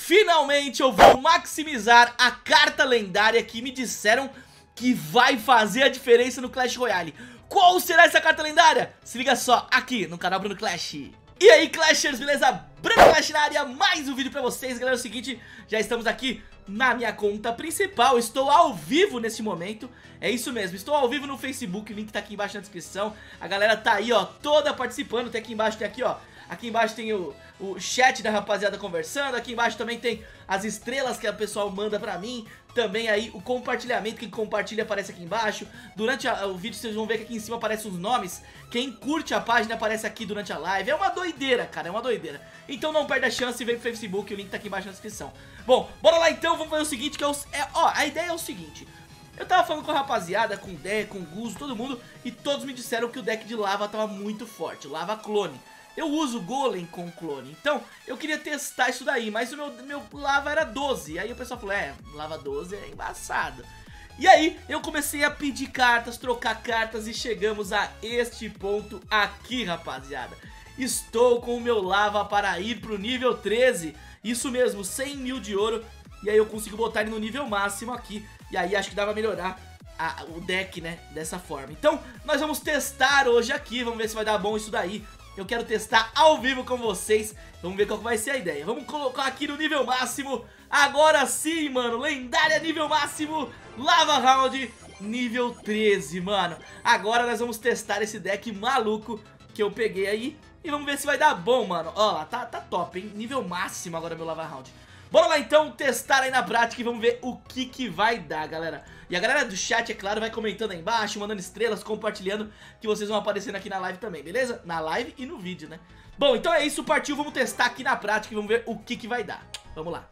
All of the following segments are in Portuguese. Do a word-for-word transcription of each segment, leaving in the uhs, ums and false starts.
finalmente eu vou maximizar a carta lendária que me disseram que vai fazer a diferença no Clash Royale. Qual será essa carta lendária? Se liga só aqui no canal Bruno Clash. E aí, Clashers, beleza? Bruno Clash na área, mais um vídeo pra vocês. Galera, é o seguinte, já estamos aqui na minha conta principal. Estou ao vivo nesse momento. É isso mesmo, estou ao vivo no Facebook, o link tá aqui embaixo na descrição. A galera tá aí, ó, toda participando. Tem aqui embaixo, tem aqui, ó. Aqui embaixo tem o, o chat da rapaziada conversando. Aqui embaixo também tem as estrelas que o pessoal manda pra mim. Também aí o compartilhamento, quem compartilha aparece aqui embaixo. Durante a, o vídeo vocês vão ver que aqui em cima aparecem os nomes. Quem curte a página aparece aqui durante a live. É uma doideira, cara, é uma doideira. Então não perde a chance e vem pro Facebook, o link tá aqui embaixo na descrição. Bom, bora lá então, vamos fazer o seguinte, que é, o, é ó, a ideia é o seguinte. Eu tava falando com a rapaziada, com o Dé, com o Guzo, todo mundo, e todos me disseram que o deck de lava tava muito forte, lava clone. Eu uso Golem com clone, então eu queria testar isso daí, mas o meu, meu lava era doze. Aí o pessoal falou, é, lava doze é embaçado. E aí eu comecei a pedir cartas, trocar cartas e chegamos a este ponto aqui, rapaziada. Estou com o meu lava para ir pro nível treze, isso mesmo, cem mil de ouro. E aí eu consigo botar ele no nível máximo aqui, e aí acho que dá pra melhorar a, o deck, né, dessa forma. Então nós vamos testar hoje aqui, vamos ver se vai dar bom isso daí. Eu quero testar ao vivo com vocês. Vamos ver qual vai ser a ideia. Vamos colocar aqui no nível máximo. Agora sim, mano. Lendária nível máximo. Lava Round nível treze, mano. Agora nós vamos testar esse deck maluco que eu peguei aí. E vamos ver se vai dar bom, mano. Ó, tá, tá top, hein? Nível máximo agora meu Lava Round. Bora lá então testar aí na prática e vamos ver o que que vai dar, galera. E a galera do chat, é claro, vai comentando aí embaixo, mandando estrelas, compartilhando, que vocês vão aparecendo aqui na live também, beleza? Na live e no vídeo, né? Bom, então é isso, partiu, vamos testar aqui na prática e vamos ver o que que vai dar. Vamos lá.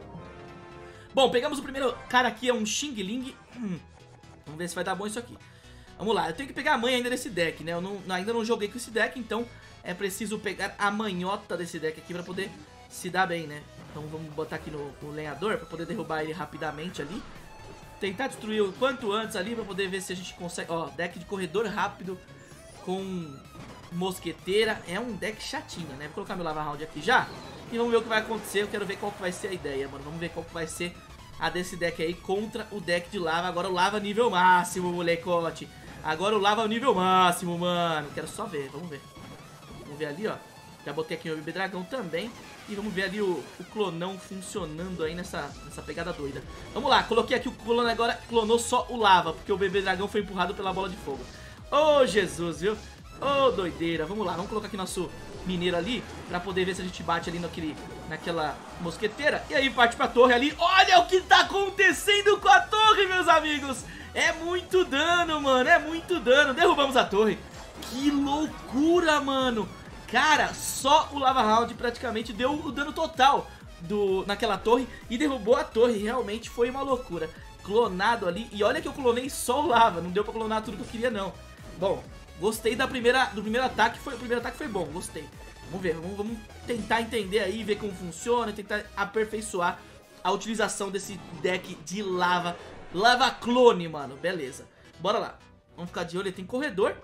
Bom, pegamos o primeiro cara aqui, é um Xing Ling. Hum, vamos ver se vai dar bom isso aqui. Vamos lá, eu tenho que pegar a manha ainda desse deck, né? Eu não, ainda não joguei com esse deck, então é preciso pegar a manhota desse deck aqui pra poder se dar bem, né? Então vamos botar aqui no, no lenhador pra poder derrubar ele rapidamente ali. Tentar destruir o quanto antes ali pra poder ver se a gente consegue. Ó, deck de corredor rápido com mosqueteira. É um deck chatinho, né? Vou colocar meu Lava Round aqui já e vamos ver o que vai acontecer. Eu quero ver qual que vai ser a ideia, mano. Vamos ver qual que vai ser a desse deck aí contra o deck de lava. Agora o lava nível máximo, molecote. Agora o lava nível máximo, mano. Quero só ver, vamos ver. Vamos ver ali, ó. Já botei aqui meu bebê dragão também. E vamos ver ali o, o clonão funcionando aí nessa, nessa pegada doida. Vamos lá, coloquei aqui o clone agora, clonou só o lava, porque o bebê dragão foi empurrado pela bola de fogo. Ô, oh, Jesus, viu? Ô, oh, doideira. Vamos lá, vamos colocar aqui nosso mineiro ali, pra poder ver se a gente bate ali naquele, naquela mosqueteira. E aí parte pra torre ali. Olha o que tá acontecendo com a torre, meus amigos. É muito dano, mano, é muito dano. Derrubamos a torre. Que loucura, mano. Cara, só o Lava Round praticamente deu o dano total do, naquela torre e derrubou a torre. Realmente foi uma loucura. Clonado ali. E olha que eu clonei só o Lava. Não deu pra clonar tudo que eu queria, não. Bom, gostei da primeira, do primeiro ataque. Foi, o primeiro ataque foi bom, gostei. Vamos ver, vamos, vamos tentar entender aí, ver como funciona. Tentar aperfeiçoar a utilização desse deck de Lava. Lava Clone, mano. Beleza. Bora lá. Vamos ficar de olho. Ele tem corredor.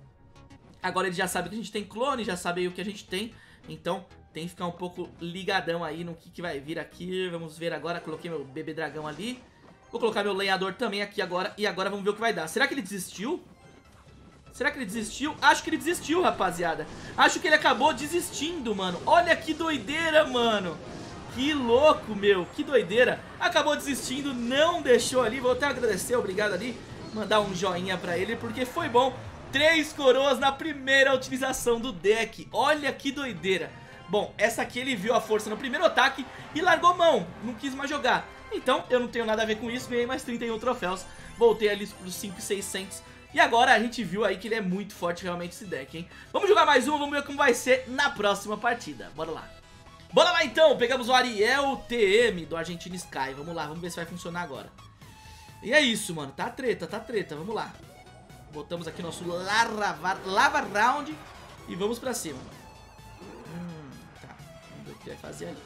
Agora ele já sabe que a gente tem clone, já sabe aí o que a gente tem. Então tem que ficar um pouco ligadão aí no que, que vai vir aqui. Vamos ver agora, coloquei meu bebê dragão ali. Vou colocar meu lenhador também aqui agora. E agora vamos ver o que vai dar. Será que ele desistiu? Será que ele desistiu? Acho que ele desistiu, rapaziada. Acho que ele acabou desistindo, mano. Olha que doideira, mano. Que louco, meu. Que doideira. Acabou desistindo, não deixou ali. Vou até agradecer, obrigado ali. Mandar um joinha pra ele, porque foi bom. Três coroas na primeira utilização do deck. Olha que doideira. Bom, essa aqui ele viu a força no primeiro ataque e largou mão. Não quis mais jogar. Então eu não tenho nada a ver com isso. Ganhei mais trinta e um troféus. Voltei ali para os cinco mil e seiscentos. E agora a gente viu aí que ele é muito forte realmente esse deck, hein? Vamos jogar mais uma, vamos ver como vai ser na próxima partida. Bora lá. Bora lá então. Pegamos o Ariel T M do Argentina Sky. Vamos lá, vamos ver se vai funcionar agora. E é isso, mano. Tá treta, tá treta. Vamos lá. Botamos aqui nosso lava, lava Round e vamos pra cima. Hum, tá, vamos ver o que vai fazer ali.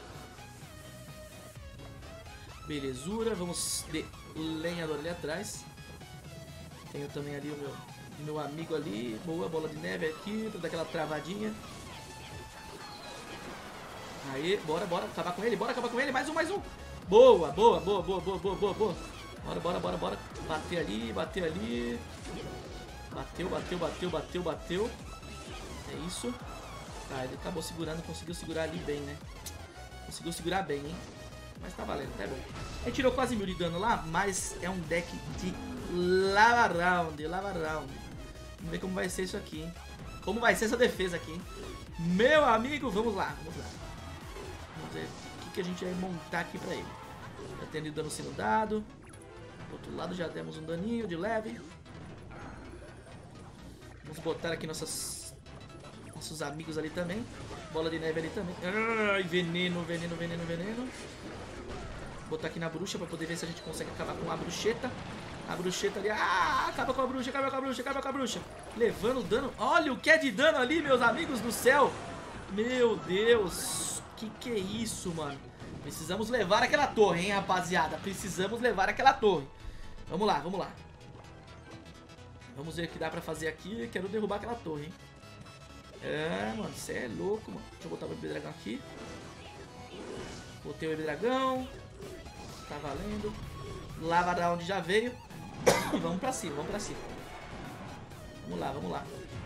Belezura, vamos de lenhador ali atrás. Tenho também ali o meu, meu amigo ali. Boa, bola de neve aqui, pra dar aquela travadinha. Aí, bora, bora, acabar com ele, bora acabar com ele, mais um, mais um. Boa, boa, boa, boa, boa, boa, boa, boa. Bora, bora, bora, bora. Bater ali, bater ali. Bateu, bateu, bateu, bateu, bateu. É isso. Tá, ele acabou segurando, conseguiu segurar ali bem, né? Conseguiu segurar bem, hein? Mas tá valendo, tá bom. Ele tirou quase mil de dano lá, mas é um deck de lava round, lava round. Vamos ver como vai ser isso aqui, hein? Como vai ser essa defesa aqui, hein? Meu amigo, vamos lá, vamos lá. Vamos ver o que, que a gente vai montar aqui pra ele. Já tendo dano sendo dado. Do outro lado já temos um daninho de leve. Vamos botar aqui nossas, nossos amigos ali também. Bola de neve ali também. Ai, veneno, veneno, veneno, veneno. Botar aqui na bruxa pra poder ver se a gente consegue acabar com a bruxeta. A bruxeta ali. Ah, acaba com a bruxa, acaba com a bruxa, acaba com a bruxa. Levando dano. Olha o que é de dano ali, meus amigos do céu. Meu Deus. Que que é isso, mano? Precisamos levar aquela torre, hein, rapaziada. Precisamos levar aquela torre. Vamos lá, vamos lá. Vamos ver o que dá pra fazer aqui. Quero derrubar aquela torre, hein. É, mano, você é louco, mano. Deixa eu botar o bebê dragão aqui. Botei o bebê dragão. Tá valendo. Lava round já veio. E vamos pra cima, vamos pra cima. Vamos lá, vamos lá.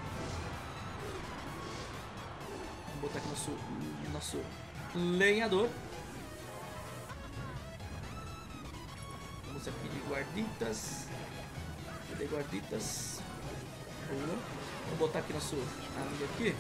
Vamos botar aqui nosso, nosso lenhador. Vamos aqui de guarditas. Cadê guarditas? Boa. Vamos botar aqui nosso amigo aqui.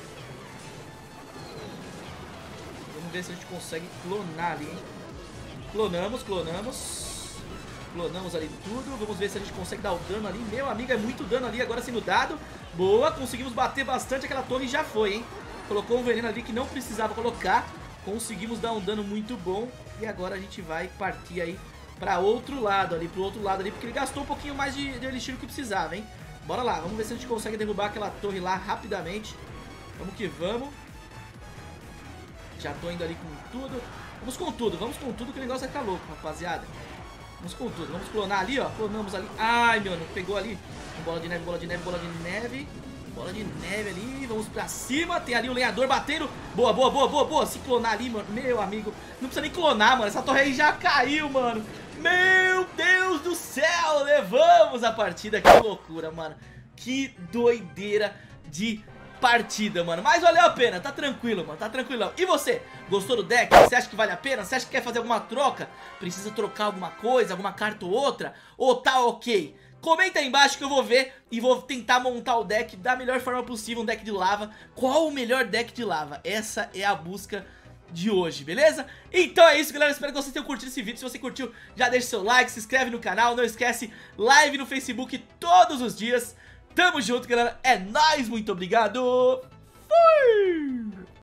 Vamos ver se a gente consegue clonar ali, hein? Clonamos, clonamos. Clonamos ali tudo. Vamos ver se a gente consegue dar o dano ali. Meu amigo, é muito dano ali agora sendo dado. Boa, conseguimos bater bastante aquela torre e já foi, hein? Colocou um veneno ali que não precisava colocar. Conseguimos dar um dano muito bom. E agora a gente vai partir aí pra outro lado ali, pro outro lado ali, porque ele gastou um pouquinho mais de, de elixir que precisava, hein? Bora lá, vamos ver se a gente consegue derrubar aquela torre lá rapidamente. Vamos que vamos. Já tô indo ali com tudo. Vamos com tudo, vamos com tudo que o negócio vai ficar louco, rapaziada. Vamos com tudo, vamos clonar ali, ó. Clonamos ali. Ai, meu, não pegou ali. Bola de neve, bola de neve, bola de neve. Bola de neve ali, vamos pra cima. Tem ali o lenhador batendo. Boa, boa, boa, boa, boa. Se clonar ali, mano, meu amigo. Não precisa nem clonar, mano. Essa torre aí já caiu, mano. Meu Deus do céu. Levamos a partida. Que loucura, mano. Que doideira de partida, mano. Mas valeu a pena, tá tranquilo, mano, tá tranquilão. E você, gostou do deck? Você acha que vale a pena? Você acha que quer fazer alguma troca? Precisa trocar alguma coisa, alguma carta ou outra? Ou tá ok? Comenta aí embaixo que eu vou ver e vou tentar montar o deck da melhor forma possível, um deck de lava. Qual o melhor deck de lava? Essa é a busca de hoje, beleza? Então é isso, galera, espero que vocês tenham curtido esse vídeo. Se você curtiu, já deixa seu like, se inscreve no canal. Não esquece, live no Facebook todos os dias. Tamo junto, galera. É nóis, muito obrigado. Fui!